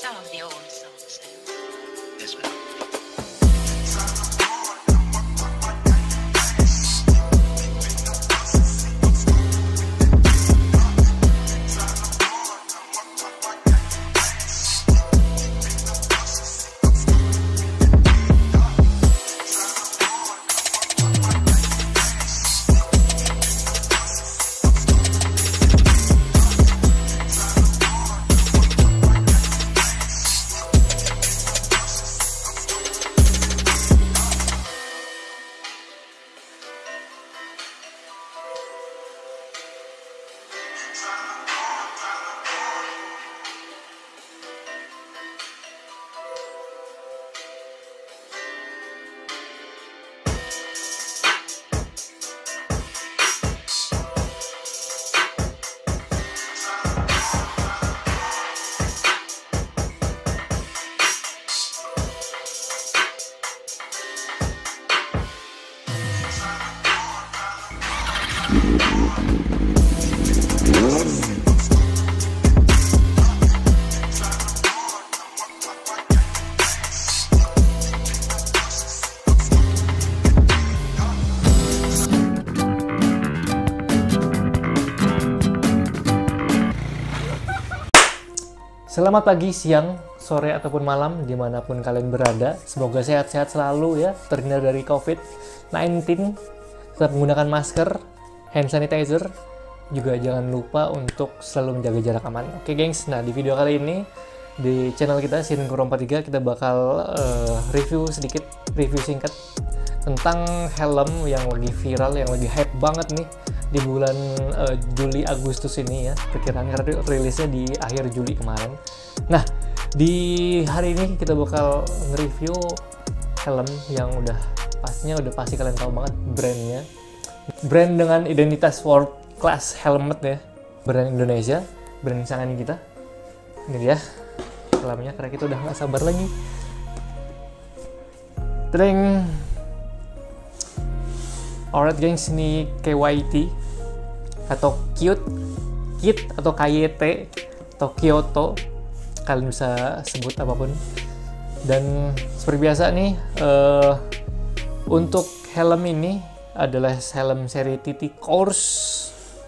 some of the old songs. Yes, ma'am. Selamat pagi, siang, sore, ataupun malam, dimanapun kalian berada. Semoga sehat-sehat selalu ya, terhindar dari COVID-19. Tetap menggunakan masker, hand sanitizer. Juga jangan lupa untuk selalu menjaga jarak aman. Oke gengs, nah di video kali ini, di channel kita, Sirin Kuro 43, kita bakal review singkat tentang helm yang lagi viral, yang lagi hype banget nih di bulan Juli Agustus ini ya, perkiraan karena rilisnya di akhir Juli kemarin. Nah, di hari ini kita bakal nge-review helm yang udah pasti kalian tahu banget brandnya. Brand dengan identitas world class helmet ya, brand Indonesia, brand kesayangan kita. Ini dia helmnya, karena kita udah nggak sabar lagi. Tring. Alright gengs, ini KYT atau Kit atau KYT atau Kyoto, kalian bisa sebut apapun. Dan seperti biasa nih, untuk helm ini adalah helm seri TT Course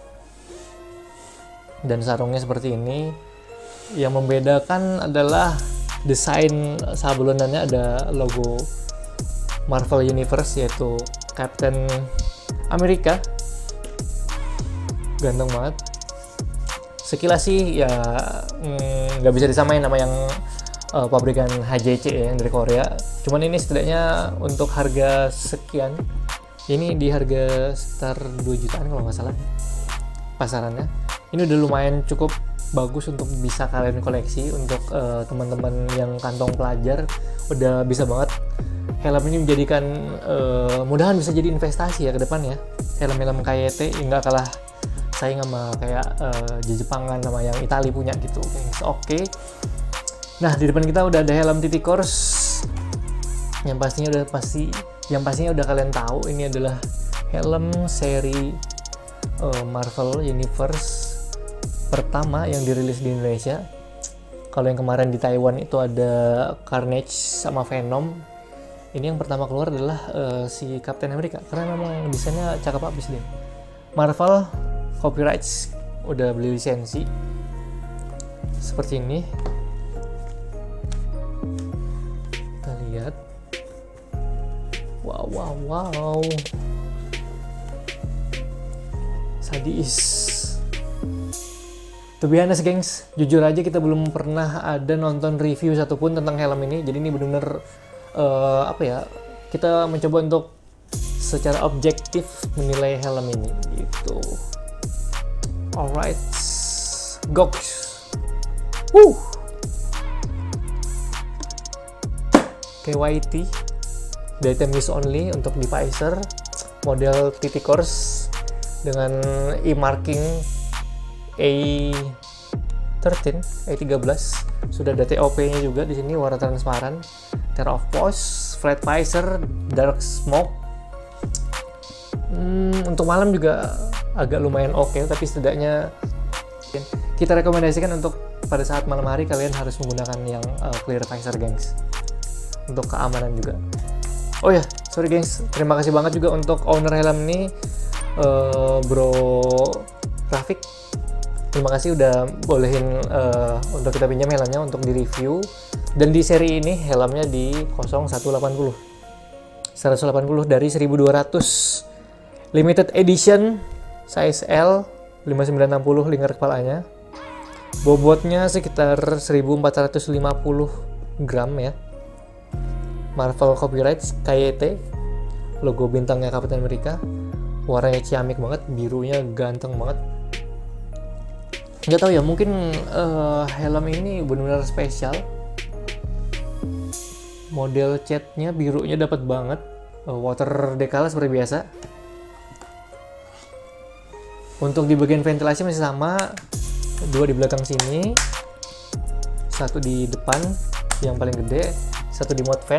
dan sarungnya seperti ini. Yang membedakan adalah desain sablonannya, ada logo Marvel Universe yaitu Captain America. Ganteng banget. Sekilas sih ya nggak bisa disamain sama yang pabrikan HJC ya, yang dari Korea. Cuman ini setidaknya untuk harga sekian, ini di harga sekitar 2 jutaan kalau nggak salah pasarannya. Ini udah lumayan cukup bagus untuk bisa kalian koleksi. Untuk teman-teman yang kantong pelajar udah bisa banget. Helm ini menjadikan mudahan bisa jadi investasi ya ke depan ya. Helm-helm KYT nggak kalah saing sama kayak Jepangan sama yang Itali punya gitu. Oke. Nah, di depan kita udah ada helm TT Course. Yang pastinya udah kalian tahu, ini adalah helm seri Marvel Universe pertama yang dirilis di Indonesia. Kalau yang kemarin di Taiwan itu ada Carnage sama Venom. Ini yang pertama keluar adalah si Captain America, karena memang desainnya cakep abis deh. Marvel copyrights udah beli lisensi seperti ini. Kita lihat, wow, sadis. To be honest gengs, jujur aja kita belum pernah ada nonton review satupun tentang helm ini. Jadi ini bener-bener kita mencoba untuk secara objektif menilai helm ini gitu. Alright, goks. KYT, daytime use only untuk devicer, model TT Course dengan e-marking A13, sudah ada TOP-nya juga di sini, warna transparan, tear off post, flat visor, dark smoke. Untuk malam juga agak lumayan oke, tapi setidaknya kita rekomendasikan untuk pada saat malam hari kalian harus menggunakan yang clear visor, gengs, untuk keamanan juga. Oh ya, sorry gengs, terima kasih banget juga untuk owner helm ini, Bro Rafiq. Terima kasih udah bolehin untuk kita pinjam helmnya untuk di review. Dan di seri ini helmnya di 0180 dari 1200, limited edition, size L, 5960 lingkar kepalanya. Bobotnya sekitar 1450 gram ya. Marvel copyright KYT, logo bintangnya Captain America. Warnanya ciamik banget, birunya ganteng banget. Nggak tahu ya, mungkin helm ini benar-benar spesial. Model catnya birunya dapat banget, water decal seperti biasa. Untuk di bagian ventilasi masih sama, 2 di belakang sini, 1 di depan yang paling gede, 1 di mode fan,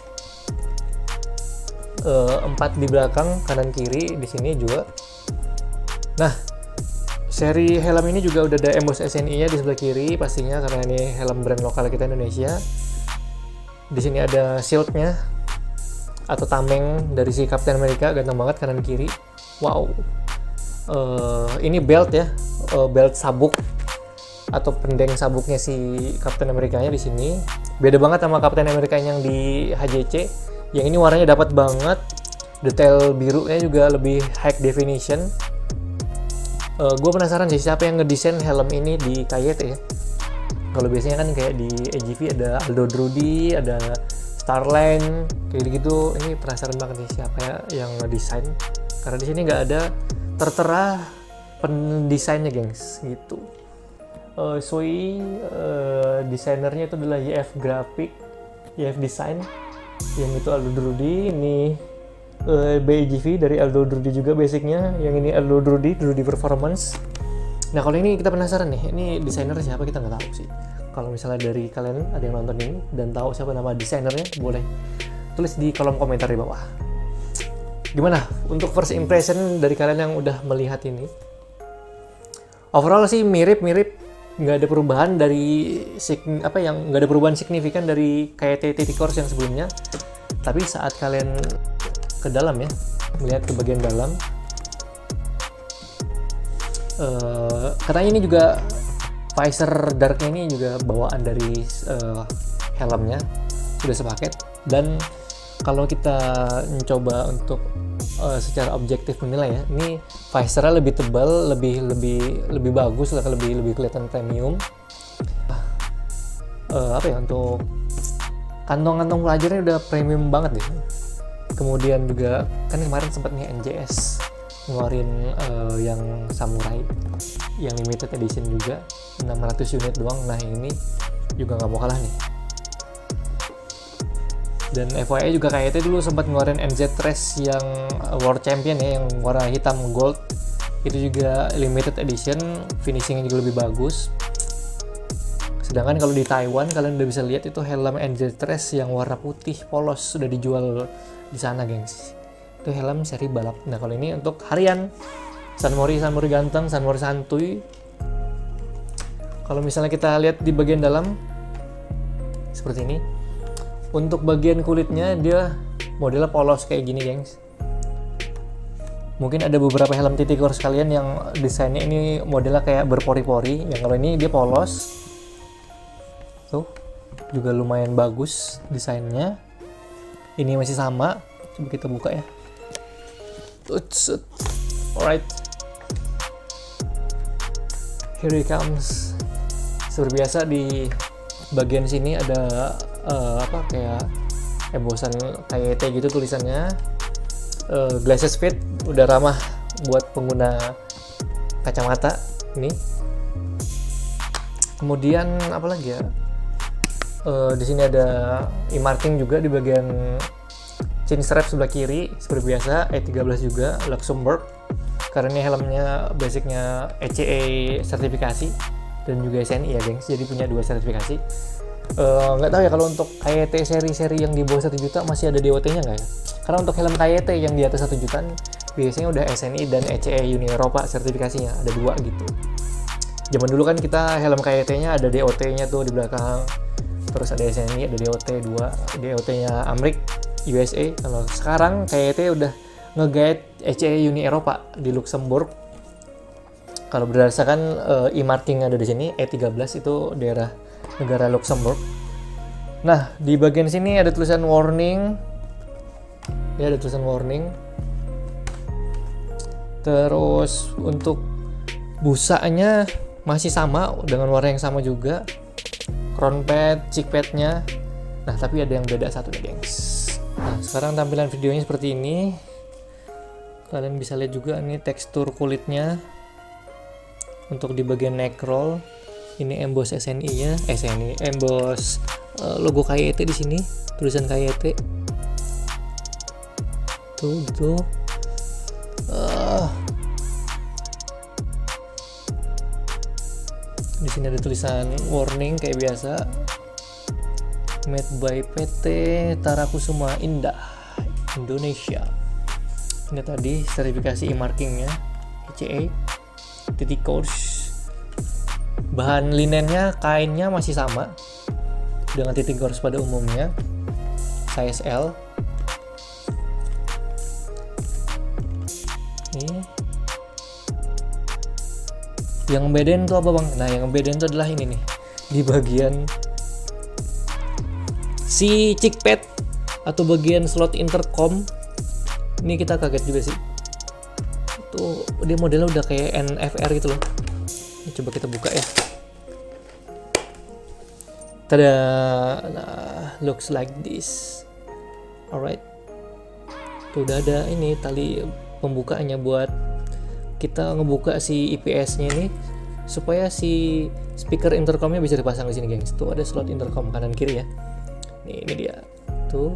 4 di belakang kanan kiri di sini juga. Nah, seri helm ini juga udah ada emboss SNI-nya di sebelah kiri pastinya, karena ini helm brand lokal kita Indonesia. Di sini ada shield-nya atau tameng dari si Captain America, ganteng banget kanan kiri. Wow. Ini belt ya, belt sabuk atau pendeng sabuknya si Captain America-nya di sini. Beda banget sama Captain America yang di HJC. Yang ini warnanya dapat banget. Detail birunya juga lebih high definition. Gue penasaran sih siapa yang ngedesain helm ini di KYT ya. Kalau biasanya kan kayak di AGV ada Aldo Drudy, ada Starline, kayak gitu. Ini penasaran banget nih siapa ya yang ngedesain. Karena di sini nggak ada tertera pendesainnya, gengs, gitu. Desainernya itu adalah YF Graphic, YF Design, yang itu Aldo Drudy. Ini BAGV dari Aldo Drudy juga basicnya. Yang ini Aldo Drudy Performance. Nah, kalau ini kita penasaran nih, ini desainer siapa, kita nggak tahu sih. Kalau misalnya dari kalian ada yang nonton ini dan tahu siapa nama desainernya, boleh tulis di kolom komentar di bawah. Gimana untuk first impression dari kalian yang udah melihat ini? Overall sih mirip-mirip, nggak ada perubahan dari nggak ada perubahan signifikan dari kayak TT Course yang sebelumnya. Tapi saat kalian ke dalam ya, melihat ke bagian dalam, karena ini juga visor darknya ini juga bawaan dari helmnya, sudah sepaket. Dan kalau kita mencoba untuk secara objektif menilai ya, ini visornya lebih tebal, lebih bagus, lebih kelihatan premium. Untuk kantong-kantong pelajarnya udah premium banget deh. Kemudian juga kan kemarin sempat nih NJS ngeluarin yang samurai yang limited edition juga 600 unit doang. Nah, ini juga nggak mau kalah nih. Dan FYI juga KYT dulu sempat ngeluarin NZ Trace yang World Champion ya, yang warna hitam gold. Itu juga limited edition, finishingnya juga lebih bagus. Sedangkan kalau di Taiwan kalian udah bisa lihat itu helm NZ Trace yang warna putih polos sudah dijual di sana, gengs. Itu helm seri balap. Nah, kalau ini untuk harian, Sunmori ganteng, Sunmori santuy. Kalau misalnya kita lihat di bagian dalam seperti ini. Untuk bagian kulitnya dia modelnya polos kayak gini, gengs. Mungkin ada beberapa helm TT Course kalian yang desainnya ini modelnya kayak berpori-pori. Yang kalau ini dia polos. Tuh, juga lumayan bagus desainnya. Ini masih sama. Coba kita buka ya. Alright, here he comes. Seperti biasa di bagian sini ada kayak embossan KYT gitu tulisannya. Glasses fit, udah ramah buat pengguna kacamata ini. Kemudian apa lagi ya? Di sini ada e-marking juga di bagian chin strap sebelah kiri seperti biasa. E13 juga Luxembourg, karena ini helmnya basicnya ECE sertifikasi dan juga SNI ya, gengs. Jadi punya 2 sertifikasi. Nggak tahu ya kalau untuk KYT seri-seri yang di bawah 1 juta masih ada DOT-nya nggak ya? Karena untuk helm KYT yang di atas 1 jutaan biasanya udah SNI dan ECE Uni Eropa sertifikasinya, ada 2 gitu. Zaman dulu kan kita helm KYT-nya ada DOT-nya tuh di belakang, terus ada SNI, ada DOT 2, DOT-nya Amrik USA. Kalau sekarang KYT udah nge-guide ECE Uni Eropa di Luxembourg. Kalau berdasarkan e-marking ada di sini, E13 itu daerah negara Luxembourg. Nah, di bagian sini ada tulisan warning. Ya, ada tulisan warning. Terus untuk busanya masih sama dengan warna yang sama juga. Crown pad, cheek padnya. Nah, tapi ada yang beda satu nih, gengs. Nah, sekarang tampilan videonya seperti ini. Kalian bisa lihat juga ini tekstur kulitnya. Untuk di bagian neck roll, ini emboss SNI-nya, emboss logo KYT di sini, tulisan KYT. Tuh, gitu. Di sini ada tulisan warning kayak biasa. Made by PT Tarakusuma Indah Indonesia. Ini tadi sertifikasi e-markingnya ECE. Titik course. Bahan linennya, kainnya masih sama dengan titik course pada umumnya, size L. Ini yang bedain tuh apa bang? Nah, yang bedain tuh adalah ini nih, di bagian si cheek pad atau bagian slot intercom. Ini kita kaget juga sih, tuh dia modelnya udah kayak NFR gitu loh. Ini coba kita buka ya. Tada, nah, looks like this. Alright, tuh udah ada ini tali pembukaannya buat kita ngebuka si IPS-nya ini supaya si speaker intercomnya bisa dipasang di sini, gengs. Tuh ada slot intercom kanan kiri ya. Nih, ini dia. Tuh.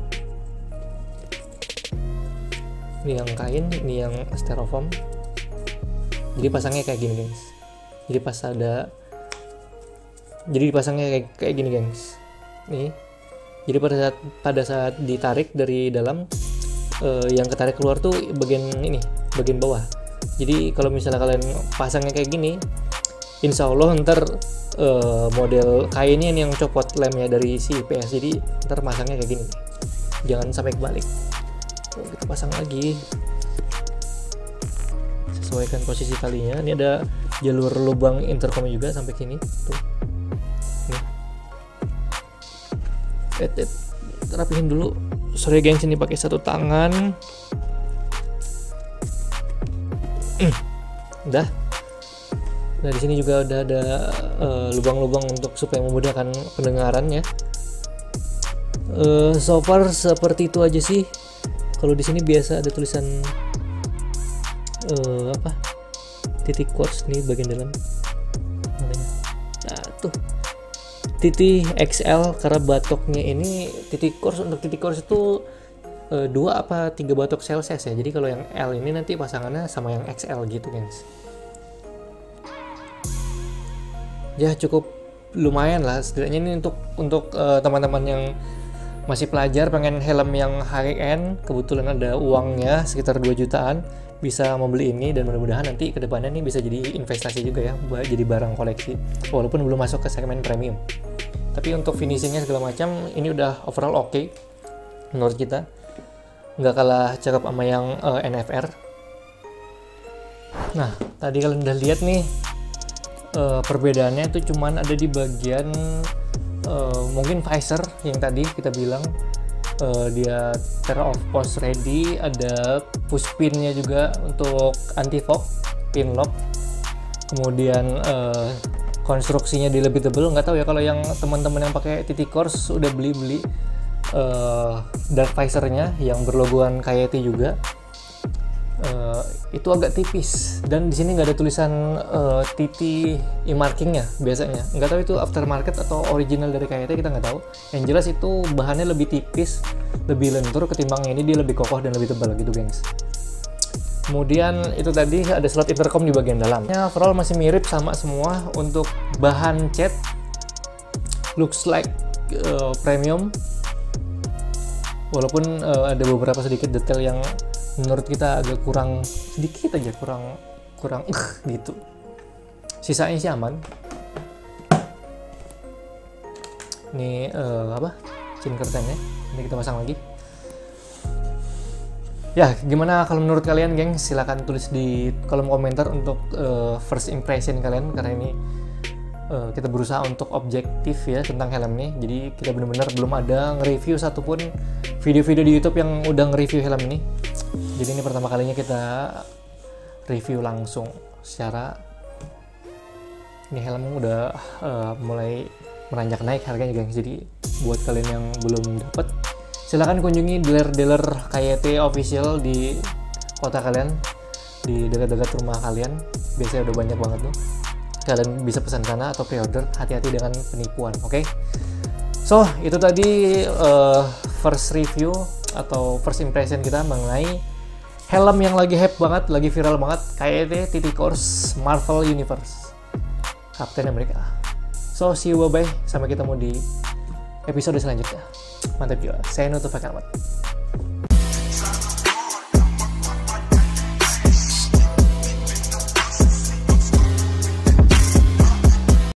Ini yang kain, ini yang styrofoam. Jadi pasangnya kayak gini, gengs. Jadi pas ada, jadi dipasangnya kayak gini, gengs. Nih. Jadi pada saat ditarik dari dalam, yang ketarik keluar tuh bagian ini, bagian bawah. Jadi kalau misalnya kalian pasangnya kayak gini, insya Allah ntar model kainnya ini yang copot lemnya dari si IPS. Jadi ntar pasangnya kayak gini, jangan sampai kebalik. Tuh, kita pasang lagi, sesuaikan posisi talinya. Ini ada jalur lubang intercomnya juga sampai sini. Tuh, nih. Rapihin dulu. Sorry gengs, ini pakai satu tangan. Udah. Nah, di sini juga udah ada lubang-lubang untuk supaya memudahkan pendengarannya. So far seperti itu aja sih. Kalau di sini biasa ada tulisan apa? Titik quartz nih bagian dalam. Nah, tuh. Titik XL karena batoknya ini titik quartz. Untuk titik quartz itu 2 apa 3 batok Celsius ya. Jadi kalau yang L ini nanti pasangannya sama yang XL gitu, guys. Ya cukup lumayan lah setidaknya ini untuk teman-teman yang masih pelajar pengen helm yang high end, kebetulan ada uangnya sekitar 2 jutaan, bisa membeli ini dan mudah-mudahan nanti kedepannya nih bisa jadi investasi juga ya, buat jadi barang koleksi walaupun belum masuk ke segmen premium. Tapi untuk finishingnya segala macam ini udah overall oke menurut kita, nggak kalah cakep sama yang NFR. Nah, tadi kalian udah lihat nih perbedaannya itu cuman ada di bagian mungkin visor yang tadi kita bilang dia terra of post ready, ada push pinnya juga untuk anti fog, pin lock. Kemudian konstruksinya dia lebih tebal, nggak tahu ya kalau yang teman-teman yang pakai titik course udah beli dark visornya yang berlogoan KYT juga. Itu agak tipis dan di sini nggak ada tulisan TT e-markingnya biasanya. Nggak tahu itu aftermarket atau original dari KYT, kita nggak tahu. Yang jelas itu bahannya lebih tipis, lebih lentur ketimbang ini, dia lebih kokoh dan lebih tebal gitu, gengs. Kemudian itu tadi ada slot intercom di bagian dalamnya. Overall masih mirip sama semua. Untuk bahan cat looks like premium, walaupun ada beberapa sedikit detail yang menurut kita agak kurang sedikit aja, kurang gitu. Sisanya sih aman. Ini chain curtainnya. Ini kita pasang lagi. Ya, gimana kalau menurut kalian, geng? Silahkan tulis di kolom komentar untuk first impression kalian, karena ini kita berusaha untuk objektif ya tentang helm ini. Jadi kita benar-benar belum ada nge-review satupun video-video di YouTube yang udah nge-review helm ini. Jadi ini pertama kalinya kita review langsung secara ini helm udah mulai meranjak naik harganya, geng. Jadi buat kalian yang belum dapat, silahkan kunjungi dealer-dealer KYT official di kota kalian, di dekat-dekat rumah kalian. Biasanya udah banyak banget tuh. Kalian bisa pesan sana atau pre-order. Hati-hati dengan penipuan, oke? So, itu tadi first review atau first impression kita mengenai helm yang lagi hype banget, lagi viral banget, KYT TT Course Marvel Universe Captain America. So, see you, bye-bye. Sampai ketemu di episode selanjutnya. Mantap juga. Saya nutup pakai amat.